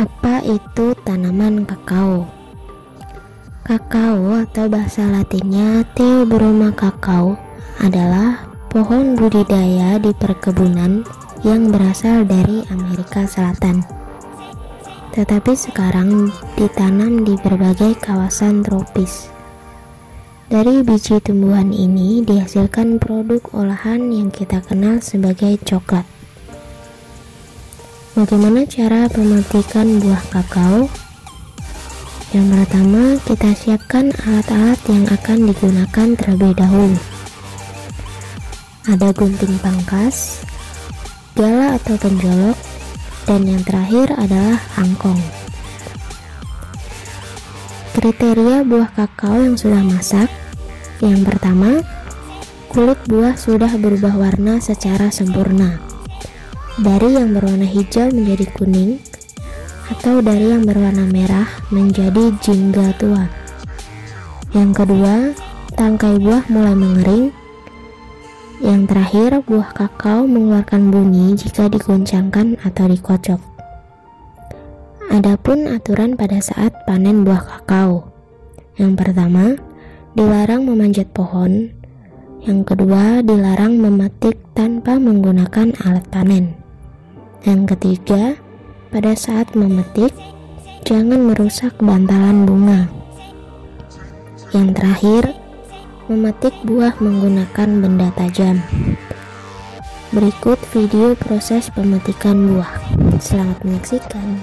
Apa itu tanaman kakao? Kakao atau bahasa latinnya Theobroma cacao adalah pohon budidaya di perkebunan yang berasal dari Amerika Selatan. Tetapi sekarang ditanam di berbagai kawasan tropis. Dari biji tumbuhan ini dihasilkan produk olahan yang kita kenal sebagai coklat. Bagaimana cara pemetikan buah kakao? Yang pertama, kita siapkan alat-alat yang akan digunakan terlebih dahulu. Ada gunting pangkas, gala atau penjolok, dan yang terakhir adalah angkong. Kriteria buah kakao yang sudah masak. Yang pertama, kulit buah sudah berubah warna secara sempurna. Dari yang berwarna hijau menjadi kuning, atau dari yang berwarna merah menjadi jingga tua. Yang kedua, tangkai buah mulai mengering. Yang terakhir, buah kakao mengeluarkan bunyi jika diguncangkan atau dikocok. Adapun aturan pada saat panen buah kakao. Yang pertama, dilarang memanjat pohon. Yang kedua, dilarang memetik tanpa menggunakan alat panen. Yang ketiga, pada saat memetik, jangan merusak bantalan bunga. Yang terakhir, memetik buah menggunakan benda tajam. Berikut video proses pemetikan buah. Selamat menyaksikan.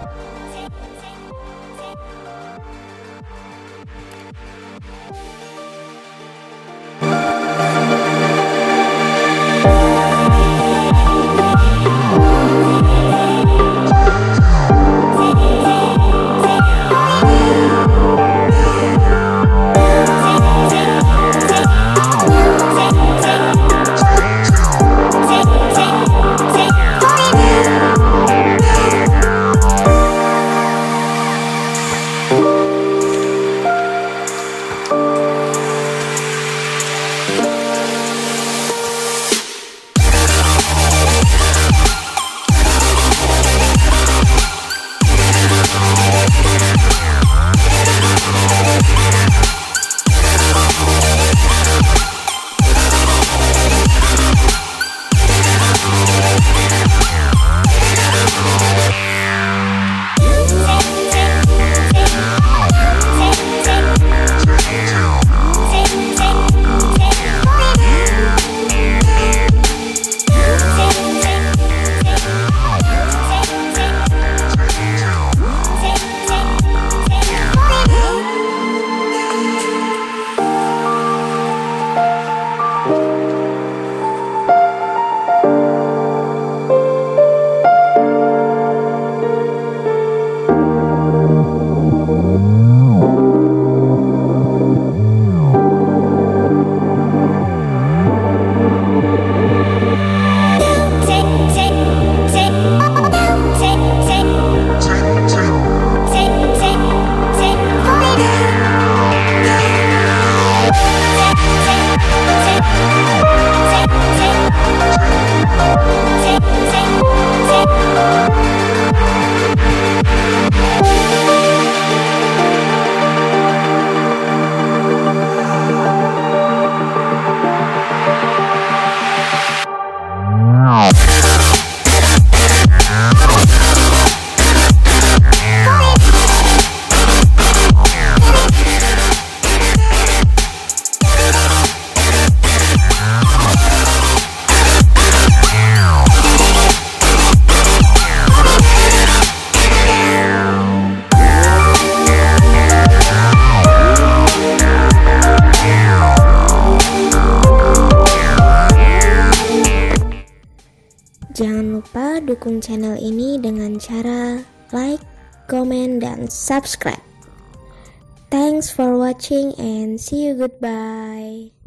Jangan lupa dukung channel ini dengan cara like, comment, dan subscribe. Thanks for watching and see you, goodbye.